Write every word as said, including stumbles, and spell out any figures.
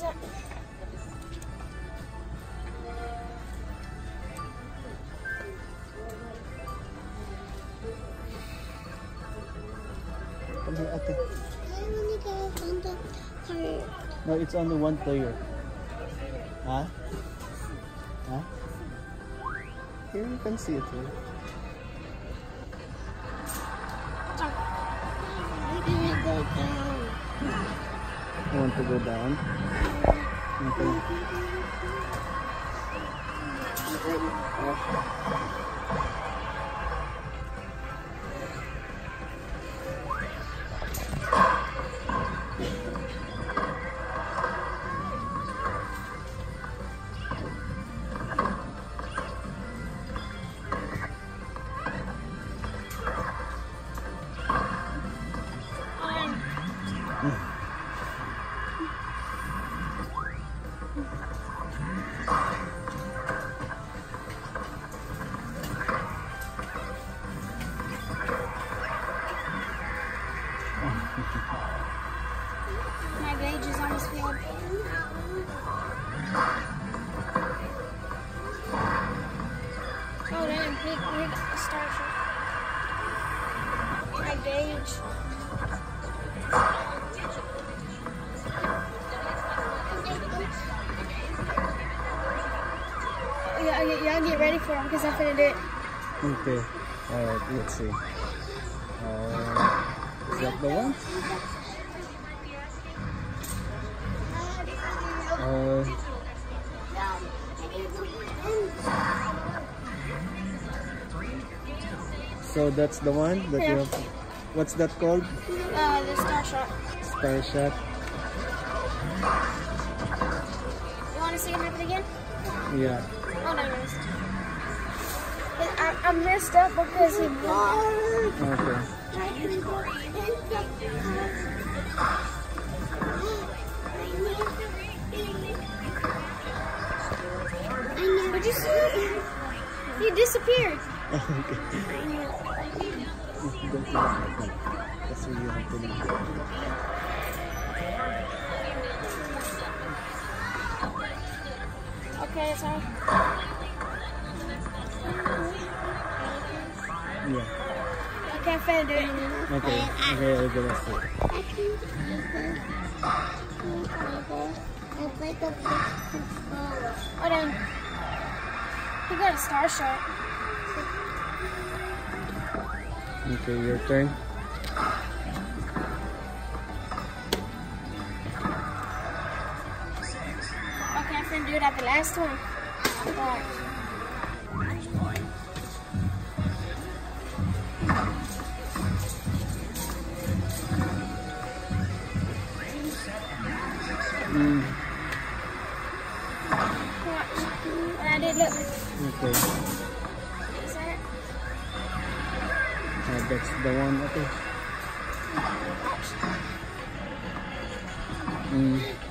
is that? Come here, ate. I want to go on the cart. No, it's only one player. Huh? Huh? Here you can see it here. We're gonna go down. You want to go down? My gauge is almost filled. Oh, damn, big, big starship. My gauge. Yeah, yeah, y'all get ready for him because I'm finna do it. Okay. Alright, let's see. Uh, is that the one? Uh, so that's the one that Yeah. you have. What's that called? Uh, the star shot. Star shot. You want to see it happen again? Yeah. Hold on, guys. I, I messed up because he moved. Okay. Did you see it? He disappeared. Okay. Don't do that like that. That's what you have to do. Okay, sorry. Yeah. Okay, I'm finna do it. Okay. Okay, I'll go let's see. It's like a big controller. Hold on. He got a star shot. Okay, your turn. Okay, I'm finna do it at the last one. Alright. Mm. Watch. What I did, look. Okay. Is that it? Uh, that's the one. Okay. Watch. Mm.